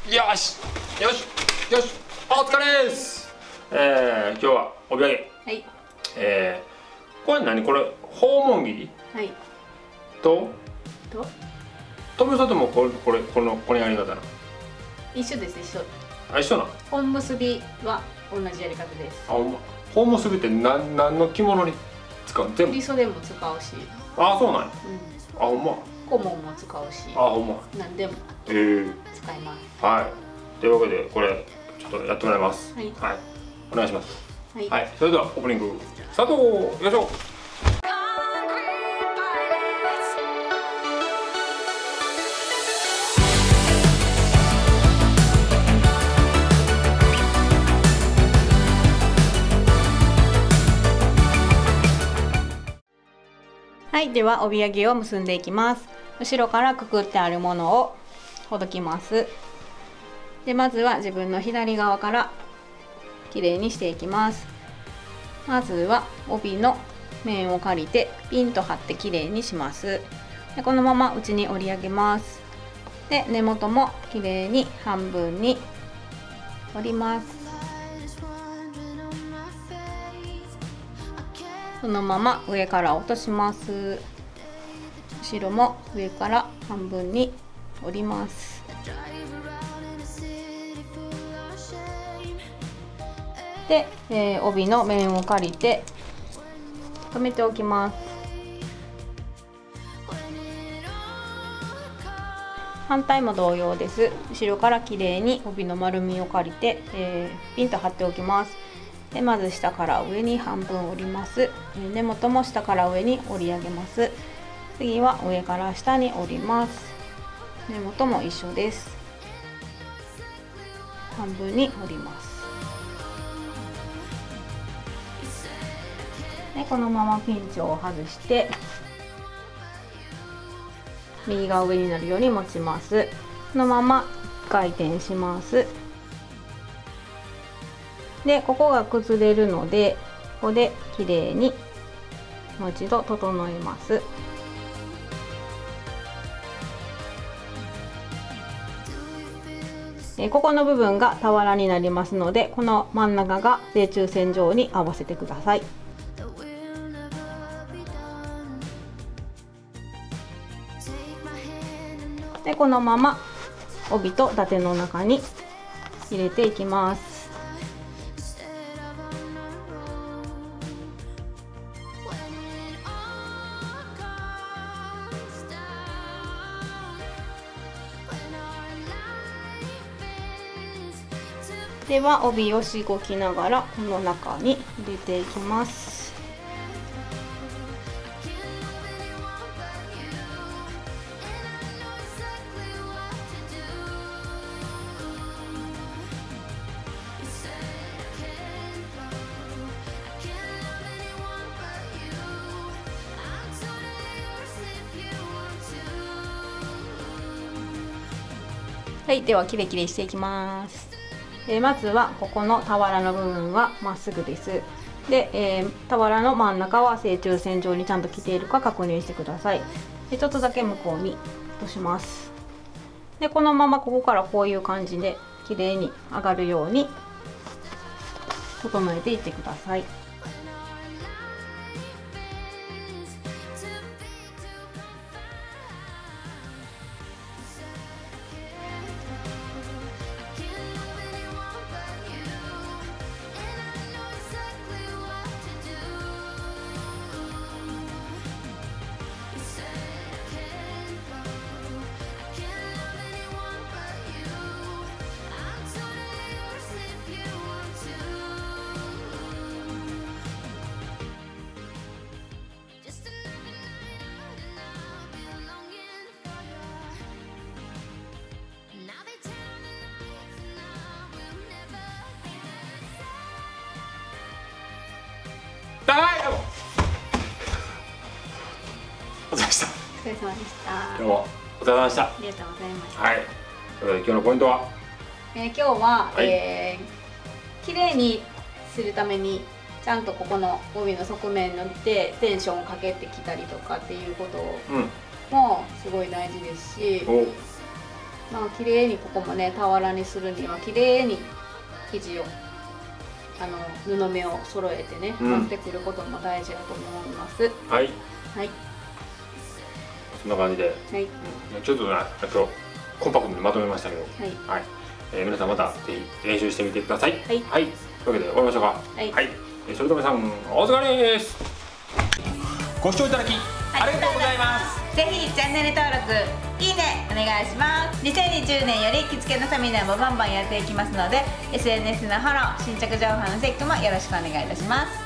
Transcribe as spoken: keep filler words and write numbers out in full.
よしよしよし、お疲れです。えー、今日は帯揚げ。はい。えー、これ何これ訪問切り。はい。とと富美さんともこれこれこのこのやり方な。 一緒です一緒。 あ、一緒な。 本結びは同じやり方です。 あ、ほんま。本結びって何何の着物に使う？全部。 振袖も使うし。 あ、そうなんや。うん。あ、ほんま。 顧問も使うし。 あ、ほんま。 何でも。 ええー。 使います。 はい。というわけでこれちょっとやってもらいます。はい。はい。お願いします。はい。はい。それではオープニングスタート。よいしょ。 はい、では帯揚げを結んでいきます。後ろからくくってあるものをほどきます。で、まずは自分の左側からきれいにしていきます。まずは帯の面を借りてピンと張ってきれいにします。で、このまま内に折り上げます。で、根元もきれいに半分に折ります。そのまま上から落とします。後ろも上から半分に折ります。で、えー、帯の面を借りて留めておきます。反対も同様です。後ろからきれいに帯の丸みを借りて、えー、ピンと張っておきます。で、まず下から上に半分折ります。根元も下から上に折り上げます。次は上から下に折ります。根元も一緒です。半分に折ります。で、このままピンチを外して右が上になるように持ちます。このまま回転します。で、ここが崩れるので、ここできれいにもう一度整えます。えここの部分が俵になりますので、この真ん中が正中線上に合わせてください。で、このまま帯と伊達の中に入れていきます。では帯をしごきながらこの中に入れていきます。はい、ではキレキレしていきます。えー、まずはここの俵の部分はまっすぐです。で、えー、俵の真ん中は正中線上にちゃんと来ているか確認してください。で、ちょっとだけ向こうに落とします。で、このままここからこういう感じで綺麗に上がるように整えていってください。 お疲れ様でした。 お疲れ様でした。 今日もお疲れ様でした。 ありがとうございました。 はい。ということで今日のポイントは、 えー、今日は、はい、えー、綺麗にするためにちゃんとここの帯の側面のでテンションをかけてきたりとかっていうこともすごい大事ですし、 まあ綺麗にここもね俵にするには綺麗に生地をあの布目を揃えてね、うん、持ってくることも大事だと思います。 はいはいそんな感じで、はい、ちょっとね今日コンパクトにまとめましたけど、はい、はい、えー、皆さんまたぜひ練習してみてください。はい、はい、というわけで終わりましょうか。はい、はい、えー、それともさんお疲れです。ご視聴いただきありがとうございます。 ぜひチャンネル登録、いいねお願いします。にせんにじゅうねんより着付けのセミナーもバンバンやっていきますので エスエヌエス のフォロー、新着情報のチェックもよろしくお願いいたします。